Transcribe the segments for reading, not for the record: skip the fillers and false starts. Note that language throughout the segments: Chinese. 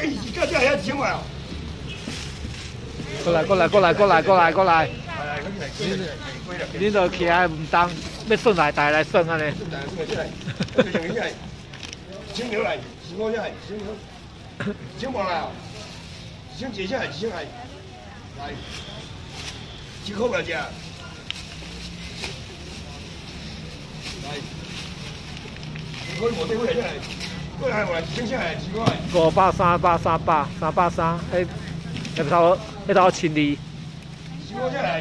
这这这还钱嘛？ 过来！你就徛喺唔当，要顺来带来顺啊咧。 先牛来，先我来，先牛，先往来，先接下来，先来，来，先口来食，来，我冇得过来，过来我来，先下来，先过来。 500、300、300、迄差1200。 先过下来。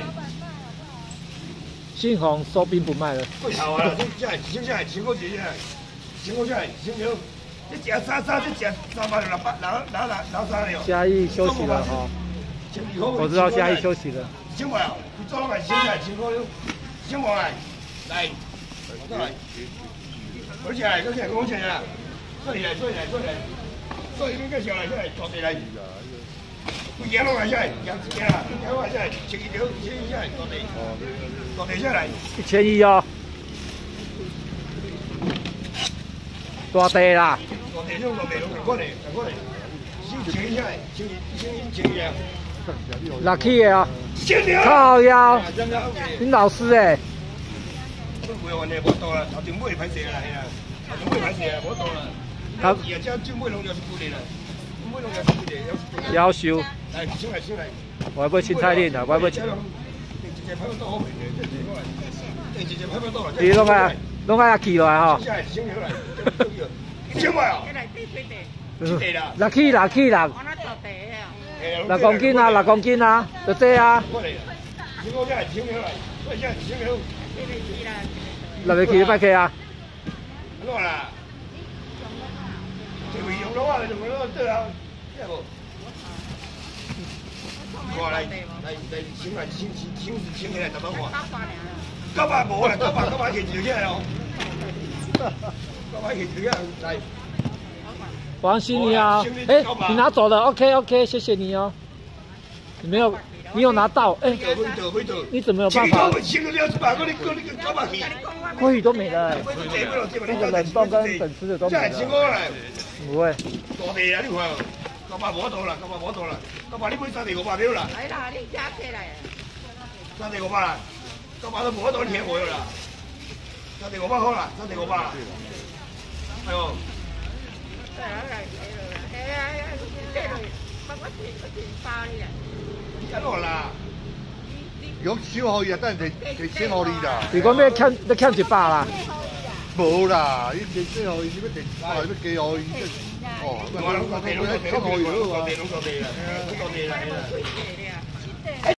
信鸿收兵不卖了。 贵头啊！先下来，先过节下来，先过下来，先牛。你食3，你食300、600，拿3了。 嘉义休息了哈。我知道嘉义休息了。 先过来，你做老板先下来，先过来，先过来，来，再来，而且跟跟我讲呀，坐起来，坐一边个小来下来，坐起来。不养落来下来，养啊，养落来下来，1条1下来，落地下来。 1100哦。大地啦。 落地用落地，过来，先下来，1啊。 6起的哦。靠腰。你老师哎。 都袂完嘞，无多啦，头前尾歹势啦，嘿啦，头前尾歹势啊，无多啦。他也叫就尾拢要是固定啦。 夭寿， 来，先来。 我要青菜链啊，我要。你拢爱记落来吼。 先来哦。 6起6。6公斤啊，6公斤啊，就这啊。6起8起啊。 安怎啦？这位用老啊，用老对啊，这无。看来，先来，先起来，怎么看？900无啦，900起就起来哦。900起就起来，来。 王心你啊，哎，你拿走了 ，OK， 谢谢你哦。你没有，你有拿到，哎，你怎么有办法？鲑鱼都没了，那个冷冻跟整吃的都没了。不会。 大地啊，你看，900无多啦，900你买3地500了啦。 来啦，你加起来。 3地500啦，900都无多钱无啦。3地500好啦，3地500啦。哎呦。安怎啦？ 有少互伊啊，等下摕钱互你啦。 如果要欠100啦。 无啦，你摕钱互伊，你要摕要加互伊。哦，我讲互伊好啊。